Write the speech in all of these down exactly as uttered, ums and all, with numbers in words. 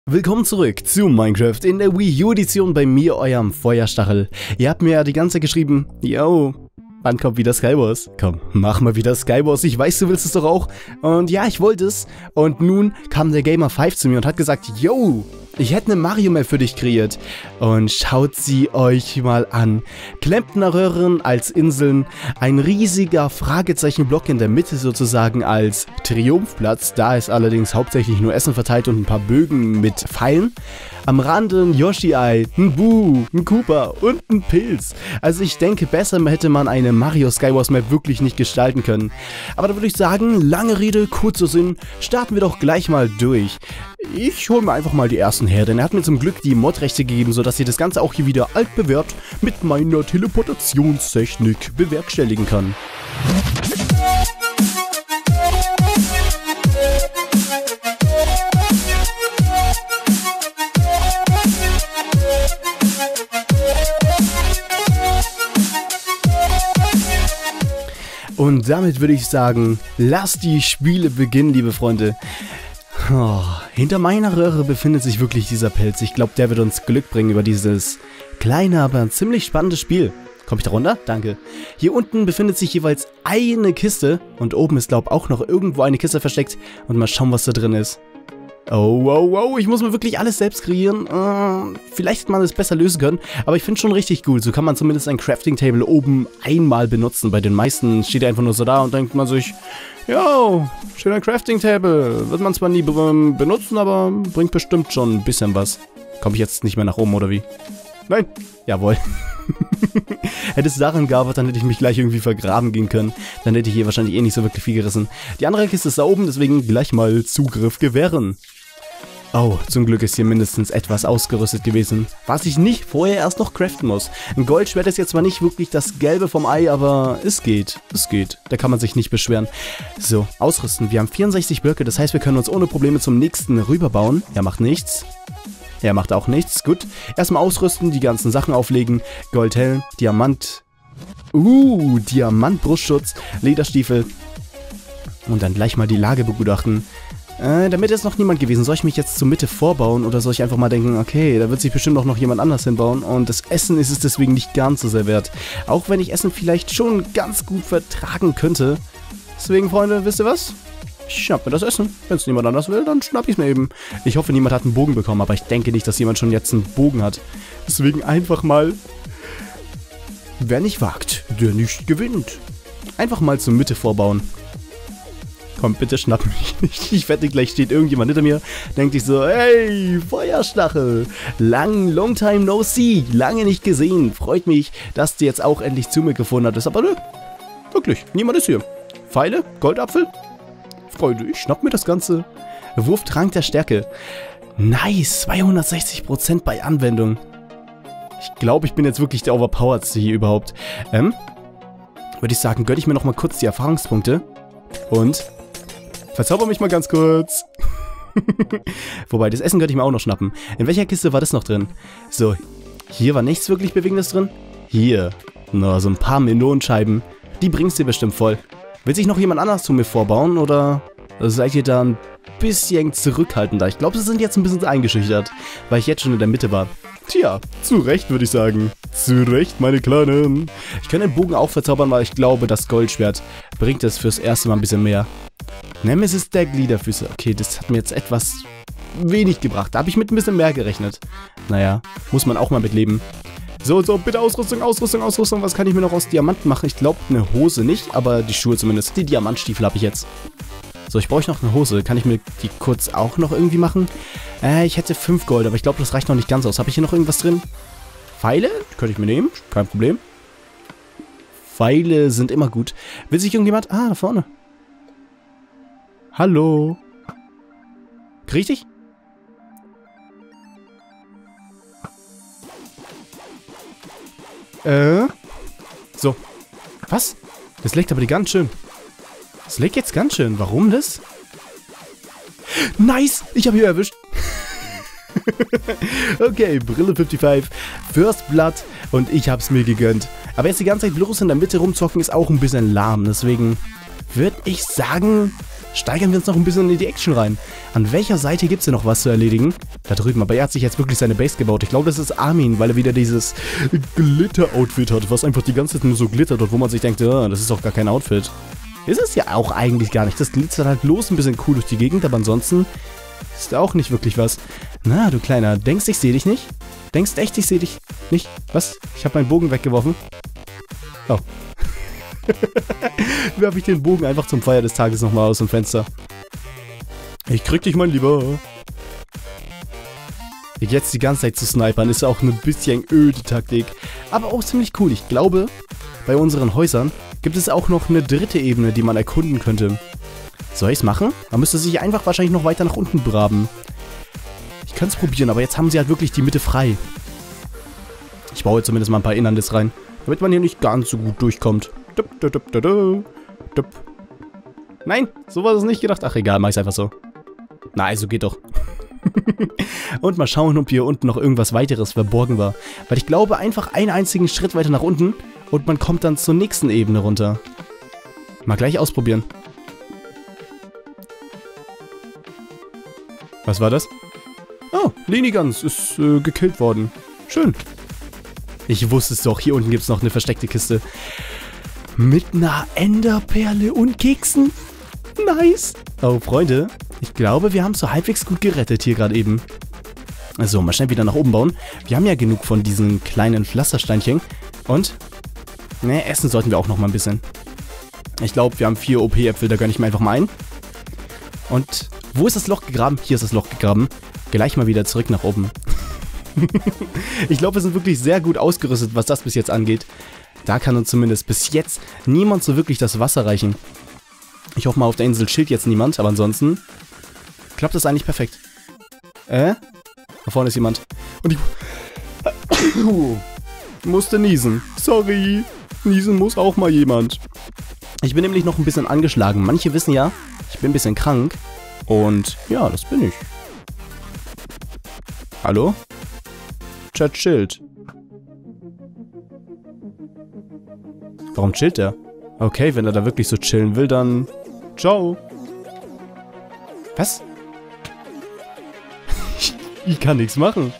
Willkommen zurück zu Minecraft in der Wii U-Edition bei mir, eurem Feuerstachel. Ihr habt mir ja die ganze Zeit geschrieben, yo, wann kommt wieder Skywars? Komm, mach mal wieder Skywars, ich weiß, du willst es doch auch. Und ja, ich wollte es. Und nun kam der Gamer fünf zu mir und hat gesagt, yo, ich hätte eine Mario-Map für dich kreiert. Und schaut sie euch mal an. Klempnerröhren als Inseln, ein riesiger Fragezeichenblock in der Mitte sozusagen als Triumphplatz. Da ist allerdings hauptsächlich nur Essen verteilt und ein paar Bögen mit Pfeilen. Am Rande ein Yoshi-Ei, ein Boo, ein Koopa und ein Pilz. Also ich denke, besser hätte man eine Mario Skywars Map wirklich nicht gestalten können. Aber da würde ich sagen, lange Rede, kurzer Sinn, starten wir doch gleich mal durch. Ich hole mir einfach mal die ersten her, denn er hat mir zum Glück die Modrechte gegeben, sodass ich das Ganze auch hier wieder altbewährt mit meiner Teleportationstechnik bewerkstelligen kann. Und damit würde ich sagen, lasst die Spiele beginnen, liebe Freunde. Oh, hinter meiner Röhre befindet sich wirklich dieser Pelz. Ich glaube, der wird uns Glück bringen über dieses kleine, aber ziemlich spannende Spiel. Komme ich da runter? Danke. Hier unten befindet sich jeweils eine Kiste. Und oben ist, glaube ich, auch noch irgendwo eine Kiste versteckt. Und mal schauen, was da drin ist. Oh, wow, wow, ich muss mir wirklich alles selbst kreieren. Uh, vielleicht hätte man das besser lösen können, aber ich finde es schon richtig gut. So kann man zumindest ein Crafting Table oben einmal benutzen. Bei den meisten steht er einfach nur so da und denkt man sich, yo, schöner Crafting Table. Wird man zwar nie be benutzen, aber bringt bestimmt schon ein bisschen was. Komme ich jetzt nicht mehr nach oben, oder wie? Nein, jawohl. Hätte es daran gearbeitet, dann hätte ich mich gleich irgendwie vergraben gehen können. Dann hätte ich hier wahrscheinlich eh nicht so wirklich viel gerissen. Die andere Kiste ist da oben, deswegen gleich mal Zugriff gewähren. Oh, zum Glück ist hier mindestens etwas ausgerüstet gewesen, was ich nicht vorher erst noch craften muss. Ein Goldschwert ist jetzt zwar nicht wirklich das Gelbe vom Ei, aber es geht, es geht. Da kann man sich nicht beschweren. So, ausrüsten. Wir haben vierundsechzig Blöcke, das heißt, wir können uns ohne Probleme zum nächsten rüberbauen. Er macht nichts. Er macht auch nichts. Gut. Erstmal ausrüsten, die ganzen Sachen auflegen. Goldhelm, Diamant. Uh, Diamant-Brustschutz, Lederstiefel. Und dann gleich mal die Lage begutachten. Äh, damit ist noch niemand gewesen. Soll ich mich jetzt zur Mitte vorbauen oder soll ich einfach mal denken, okay, da wird sich bestimmt auch noch jemand anders hinbauen und das Essen ist es deswegen nicht ganz so sehr wert. Auch wenn ich Essen vielleicht schon ganz gut vertragen könnte. Deswegen, Freunde, wisst ihr was? Ich schnapp mir das Essen. Wenn es niemand anders will, dann schnapp ich es mir eben. Ich hoffe, niemand hat einen Bogen bekommen, aber ich denke nicht, dass jemand schon jetzt einen Bogen hat. Deswegen einfach mal, wer nicht wagt, der nicht gewinnt. Einfach mal zur Mitte vorbauen. Komm, bitte schnapp mich nicht. Ich wette, gleich steht irgendjemand hinter mir, denkt sich so, hey, Feuerstachel, lang, long time no see, lange nicht gesehen. Freut mich, dass du jetzt auch endlich zu mir gefunden hattest. Aber nö, wirklich, niemand ist hier. Pfeile, Goldapfel. Freunde, ich schnapp mir das Ganze. Wurftrank der Stärke. Nice, zweihundertsechzig Prozent bei Anwendung. Ich glaube, ich bin jetzt wirklich der overpoweredste hier überhaupt. Ähm, würde ich sagen, gönne ich mir noch mal kurz die Erfahrungspunkte. Und verzauber mich mal ganz kurz. Wobei, das Essen könnte ich mir auch noch schnappen. In welcher Kiste war das noch drin? So, hier war nichts wirklich Bewegendes drin. Hier, nur so ein paar Melonenscheiben. Die bringst du bestimmt voll. Will sich noch jemand anders zu mir vorbauen oder seid ihr da ein bisschen zurückhaltender? Ich glaube, sie sind jetzt ein bisschen eingeschüchtert, weil ich jetzt schon in der Mitte war. Tja, zu Recht würde ich sagen. Zu Recht, meine Kleinen. Ich kann den Bogen auch verzaubern, weil ich glaube, das Goldschwert bringt es fürs erste Mal ein bisschen mehr. Nemesis der Gliederfüße. Okay, das hat mir jetzt etwas wenig gebracht. Da habe ich mit ein bisschen mehr gerechnet. Naja, muss man auch mal mitleben. So, so, bitte Ausrüstung, Ausrüstung, Ausrüstung. Was kann ich mir noch aus Diamanten machen? Ich glaube, eine Hose nicht, aber die Schuhe zumindest. Die Diamantstiefel habe ich jetzt. So, ich brauche noch eine Hose. Kann ich mir die kurz auch noch irgendwie machen? Äh, ich hätte fünf Gold, aber ich glaube, das reicht noch nicht ganz aus. Habe ich hier noch irgendwas drin? Pfeile? Könnte ich mir nehmen. Kein Problem. Pfeile sind immer gut. Will sich irgendjemand... Ah, da vorne. Hallo. Krieg ich dich? Äh. So. Was? Das leckt aber die ganz schön. Das leckt jetzt ganz schön. Warum das? Nice! Ich habe hier erwischt. Okay, Brille fünfundfünfzig, First Blood und ich habe es mir gegönnt. Aber jetzt die ganze Zeit bloß in der Mitte rumzocken ist auch ein bisschen lahm. Deswegen würde ich sagen, steigern wir uns noch ein bisschen in die Action rein. An welcher Seite gibt es denn noch was zu erledigen? Da drüben, aber er hat sich jetzt wirklich seine Base gebaut. Ich glaube, das ist Armin, weil er wieder dieses Glitter-Outfit hat, was einfach die ganze Zeit nur so glittert und wo man sich denkt, oh, das ist doch gar kein Outfit. Ist es ja auch eigentlich gar nicht. Das glitzert halt bloß ein bisschen cool durch die Gegend, aber ansonsten ist auch nicht wirklich was. Na, du Kleiner, denkst ich sehe dich nicht? Denkst echt, ich sehe dich nicht? Was? Ich habe meinen Bogen weggeworfen. Oh. Werfe ich den Bogen einfach zum Feier des Tages nochmal aus dem Fenster. Ich krieg dich, mein Lieber. Jetzt die ganze Zeit zu snipern ist auch eine bisschen öde Taktik. Aber auch ziemlich cool. Ich glaube, bei unseren Häusern gibt es auch noch eine dritte Ebene, die man erkunden könnte. Soll ich es machen? Man müsste sich einfach wahrscheinlich noch weiter nach unten graben. Ich könnte es probieren, aber jetzt haben sie halt wirklich die Mitte frei. Ich baue jetzt zumindest mal ein paar Inlandes rein, damit man hier nicht ganz so gut durchkommt. Dup, dup, dup, dup, dup, dup. Nein, so war das nicht gedacht. Ach egal, mach ich's einfach so. Na, also geht doch. Und mal schauen, ob hier unten noch irgendwas weiteres verborgen war. Weil ich glaube, einfach einen einzigen Schritt weiter nach unten und man kommt dann zur nächsten Ebene runter. Mal gleich ausprobieren. Was war das? Oh, Lenigans ist äh, gekillt worden. Schön. Ich wusste es doch, hier unten gibt es noch eine versteckte Kiste. Mit einer Enderperle und Keksen. Nice. Oh, Freunde, ich glaube, wir haben es so halbwegs gut gerettet hier gerade eben. Also, mal schnell wieder nach oben bauen. Wir haben ja genug von diesen kleinen Pflastersteinchen. Und, ne, essen sollten wir auch noch mal ein bisschen. Ich glaube, wir haben vier O P-Äpfel, da gönne ich mir einfach mal ein. Und, wo ist das Loch gegraben? Hier ist das Loch gegraben. Gleich mal wieder zurück nach oben. Ich glaube, wir sind wirklich sehr gut ausgerüstet, was das bis jetzt angeht. Da kann uns zumindest bis jetzt niemand so wirklich das Wasser reichen. Ich hoffe mal, auf der Insel chillt jetzt niemand, aber ansonsten klappt das eigentlich perfekt. Äh? Da vorne ist jemand. Und ich musste niesen. Sorry. Niesen muss auch mal jemand. Ich bin nämlich noch ein bisschen angeschlagen. Manche wissen ja, ich bin ein bisschen krank. Und ja, das bin ich. Hallo? Chat chillt. Warum chillt er? Okay, wenn er da wirklich so chillen will, dann... Ciao. Was? ich, ich kann nichts machen.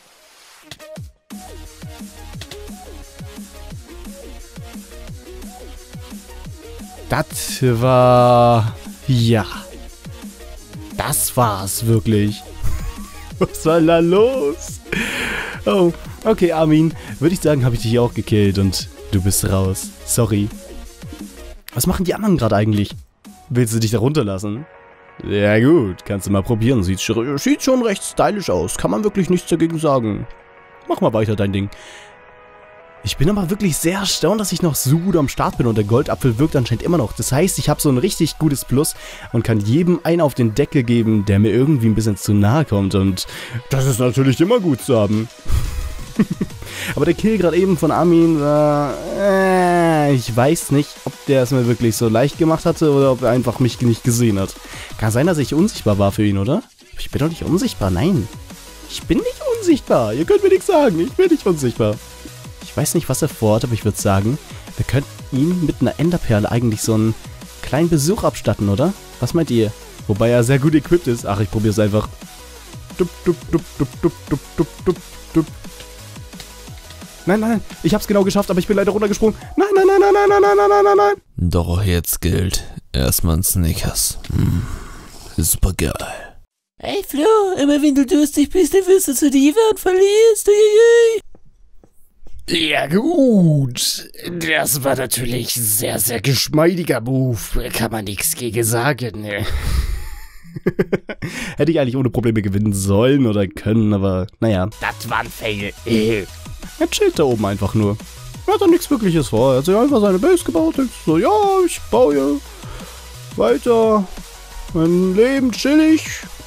Das war... Ja. Das war's wirklich. Was war da los? Oh, okay, Armin. Würde ich sagen, habe ich dich auch gekillt und du bist raus. Sorry. Was machen die anderen gerade eigentlich? Willst du dich da runterlassen? Ja gut, kannst du mal probieren. Sieht schon, sieht schon recht stylisch aus. Kann man wirklich nichts dagegen sagen. Mach mal weiter dein Ding. Ich bin aber wirklich sehr erstaunt, dass ich noch so gut am Start bin und der Goldapfel wirkt anscheinend immer noch. Das heißt, ich habe so ein richtig gutes Plus und kann jedem einen auf den Deckel geben, der mir irgendwie ein bisschen zu nahe kommt. Und das ist natürlich immer gut zu haben. Aber der Kill gerade eben von Armin war... Äh, ich weiß nicht, ob der es mir wirklich so leicht gemacht hatte oder ob er einfach mich nicht gesehen hat. Kann sein, dass ich unsichtbar war für ihn, oder? Ich bin doch nicht unsichtbar, nein. Ich bin nicht unsichtbar. Ihr könnt mir nichts sagen, ich bin nicht unsichtbar. Ich weiß nicht, was er vorhat, aber ich würde sagen, wir könnten ihm mit einer Enderperle eigentlich so einen kleinen Besuch abstatten, oder? Was meint ihr? Wobei er sehr gut equipped ist. Ach, ich probiere es einfach. Dup, dup, dup, dup, dup, dup, dup, dup, dup. Nein, nein, nein, ich hab's genau geschafft, aber ich bin leider runtergesprungen. Nein, nein, nein, nein, nein, nein, nein, nein, nein, nein. Doch jetzt gilt erstmal ein Snickers. Hm. Super geil. Hey Flo, immer wenn du durstig bist, dann wirst du zu Diva und verlierst. Uiuiui. Ja gut, das war natürlich sehr, sehr geschmeidiger Move. Kann man nichts gegen sagen. Ne? Hätte ich eigentlich ohne Probleme gewinnen sollen oder können, aber naja. Das war ein Fail. Äh. Er chillt da oben einfach nur. Er hat da nichts Wirkliches vor. Er hat sich einfach seine Base gebaut und so, ja, ich baue weiter. Mein Leben chillig.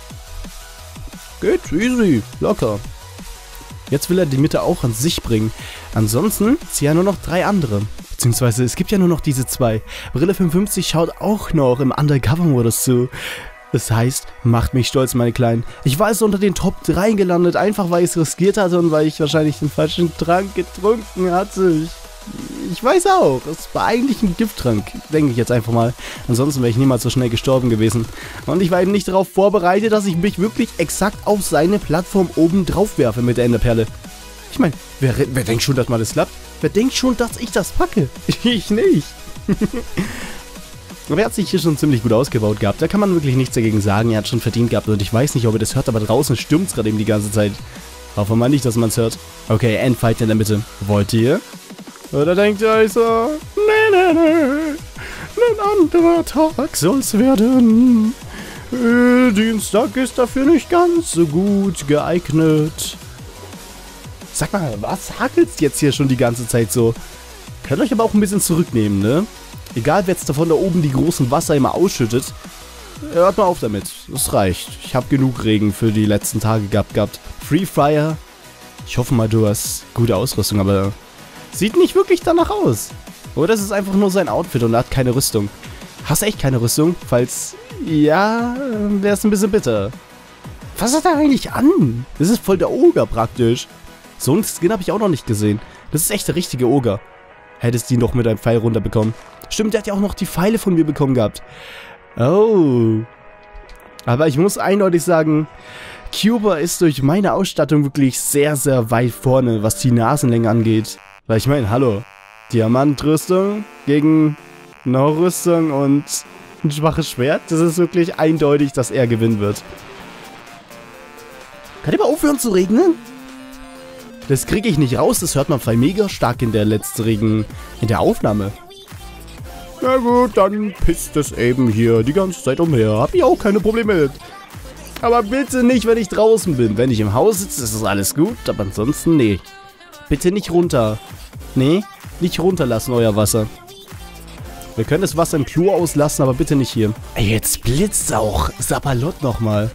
Geht easy, locker. Jetzt will er die Mitte auch an sich bringen. Ansonsten sind ja nur noch drei andere. Beziehungsweise es gibt ja nur noch diese zwei. Brille fünfundfünfzig schaut auch noch im Undercover-Modus zu. Das heißt, macht mich stolz, meine Kleinen. Ich war also unter den Top drei gelandet, einfach weil ich es riskiert hatte und weil ich wahrscheinlich den falschen Trank getrunken hatte. Ich, Ich weiß auch. Es war eigentlich ein Gifttrank, denke ich jetzt einfach mal. Ansonsten wäre ich niemals so schnell gestorben gewesen. Und ich war eben nicht darauf vorbereitet, dass ich mich wirklich exakt auf seine Plattform oben drauf werfe mit der Enderperle. Ich meine, wer, wer denkt schon, dass mal das klappt? Wer denkt schon, dass ich das packe? Ich nicht. Aber er hat sich hier schon ziemlich gut ausgebaut gehabt. Da kann man wirklich nichts dagegen sagen. Er hat schon verdient gehabt. Und ich weiß nicht, ob ihr das hört, aber draußen stürmt es gerade eben die ganze Zeit. Hoffen wir nicht, dass man es hört. Okay, Endfight in der Mitte. Wollt ihr? Oder denkt ihr euch so, nee, nee, nee, ein anderer Tag soll's werden. Äh, Dienstag ist dafür nicht ganz so gut geeignet. Sag mal, was hakelt's jetzt hier schon die ganze Zeit so? Könnt euch aber auch ein bisschen zurücknehmen, ne? Egal, wer jetzt davon da oben die großen Wasser immer ausschüttet. Hört mal auf damit. Das reicht. Ich habe genug Regen für die letzten Tage gehabt. gehabt. Free Fire. Ich hoffe mal, du hast gute Ausrüstung, aber sieht nicht wirklich danach aus. Oder es ist einfach nur sein Outfit und er hat keine Rüstung. Hast du echt keine Rüstung? Falls ja, wäre es ein bisschen bitter. Was hat er eigentlich an? Das ist voll der Oger praktisch. So einen Skin habe ich auch noch nicht gesehen. Das ist echt der richtige Oger. Hättest du ihn doch mit einem Pfeil runterbekommen. Stimmt, der hat ja auch noch die Pfeile von mir bekommen gehabt. Oh. Aber ich muss eindeutig sagen, Cuba ist durch meine Ausstattung wirklich sehr, sehr weit vorne, was die Nasenlänge angeht. Weil ich meine, hallo, Diamantrüstung gegen eine Rüstung und ein schwaches Schwert. Das ist wirklich eindeutig, dass er gewinnen wird. Kann ihr mal aufhören zu regnen? Das kriege ich nicht raus, das hört man voll mega stark in der letztjährigen, in der Aufnahme. Na gut, dann pisst es eben hier die ganze Zeit umher. Hab ich auch keine Probleme mit. Aber bitte nicht, wenn ich draußen bin. Wenn ich im Haus sitze, ist das alles gut, aber ansonsten, nee. Bitte nicht runter. Nee, nicht runterlassen, euer Wasser. Wir können das Wasser im Klo auslassen, aber bitte nicht hier. Ey, jetzt blitzt auch. Sapperlot nochmal.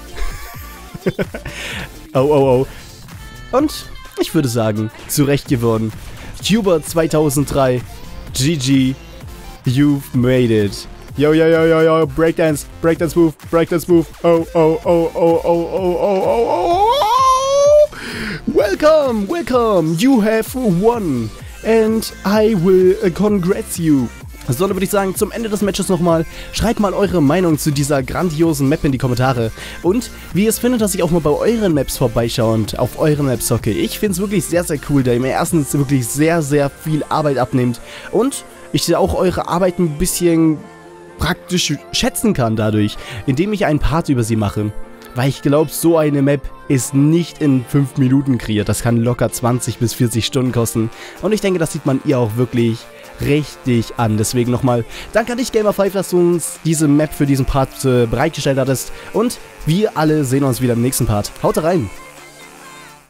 Oh, oh, oh. Und ich würde sagen, zurecht gewonnen. Cuba zweitausenddrei. G G. You've made it. Yo, yo, yo, yo, yo. Breakdance. Breakdance move. Breakdance move. Oh, oh, oh, oh, oh, oh, oh, oh, oh, oh. Welcome, welcome. You have won. And I will uh, congrats you. So, dann würde ich sagen, zum Ende des Matches nochmal, schreibt mal eure Meinung zu dieser grandiosen Map in die Kommentare. Und wie ihr es findet, dass ich auch mal bei euren Maps vorbeischaue und auf euren Maps hocke. Ich finde es wirklich sehr, sehr cool, da ihr mir erstens wirklich sehr, sehr viel Arbeit abnehmt. Und ich auch eure Arbeit ein bisschen praktisch schätzen kann dadurch, indem ich einen Part über sie mache. Weil ich glaube, so eine Map ist nicht in fünf Minuten kreiert. Das kann locker zwanzig bis vierzig Stunden kosten. Und ich denke, das sieht man ihr auch wirklich richtig an. Deswegen nochmal danke an dich, Gamer fünf, dass du uns diese Map für diesen Part äh, bereitgestellt hattest. Und wir alle sehen uns wieder im nächsten Part. Haut rein!